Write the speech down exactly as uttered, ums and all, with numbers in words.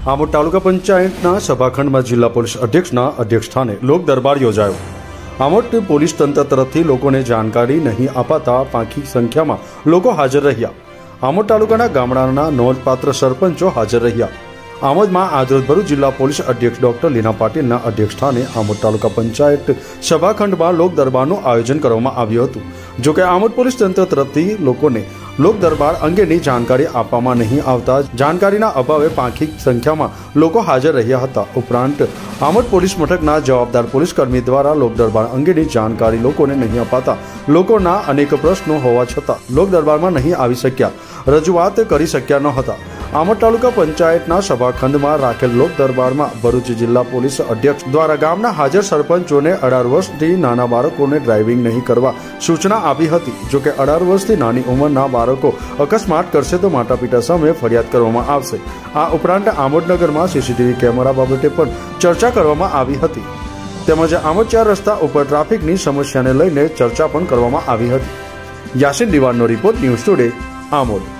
આમોદ તાલુકા પંચાયતના સભાખંડમાં જિલ્લા પોલીસ અધ્યક્ષના અધ્યક્ષસ્થાને લોક દરબાર યોજાયો। આમોદ પોલીસ તંત્ર તરફથી લોકોને જાણકારી નહીં અપાતા પાંખી સંખ્યામાં લોકો હાજર રહ્યા। આમોદ તાલુકાના ગામડાના નોંધપાત્ર સરપંચો હાજર રહ્યા। આમોદમાં આજરોજ ભરૂચ જિલ્લા પોલીસ અધ્યક્ષ ડોક્ટર લીના પાટીલના અધ્યક્ષસ્થાને આમોદ તાલુકા પંચાયત સભાખંડમાં લોક દરબારનું આયોજન કરવામાં આવ્યું હતું। જોકે આમોદ પોલીસ તંત્ર તરફથી લોકોને લોક દરબાર અંગેની જાણકારી આપવામાં નહીં આવતા જાણકારીના અભાવે પાંખી સંખ્યામાં લોકો હાજર રહ્યા હતા। ઉપરાંત આમોદ પોલીસ મથકના જવાબદાર પોલીસ કર્મી દ્વારા લોક દરબાર અંગેની જાણકારી લોકોને નહીં અપાતા લોકોના અનેક પ્રશ્નો હોવા છતાં લોક દરબારમાં નહીં આવી શક્યા, રજૂઆત કરી શક્યા ન હતા। આમોદ તાલુકા પંચાયતના સભાખંડમાં રાખેલ લોક દરબારમાં ભરૂચ જિલ્લા પોલીસ અધ્યક્ષ દ્વારા ગામના હાજર સરપંચોને અઢાર વર્ષથી નાના બાળકોને ડ્રાઇવિંગ નહીં કરવા સૂચના આપી હતી। જોકે અઢાર વર્ષથી નાની ઉંમરના બાળકો અકસ્માત કરશે તો માતા પિતા સામે ફરિયાદ કરવામાં આવશે। આ ઉપરાંત આમોદનગરમાં સીસીટીવી કેમેરા બાબતે પણ ચર્ચા કરવામાં આવી હતી, તેમજ આમોદ ચાર રસ્તા ઉપર ટ્રાફિકની સમસ્યાને લઈને ચર્ચા પણ કરવામાં આવી હતી। યાસીન દિવાનનો રિપોર્ટ, ન્યૂઝ ટુડે, આમોદ।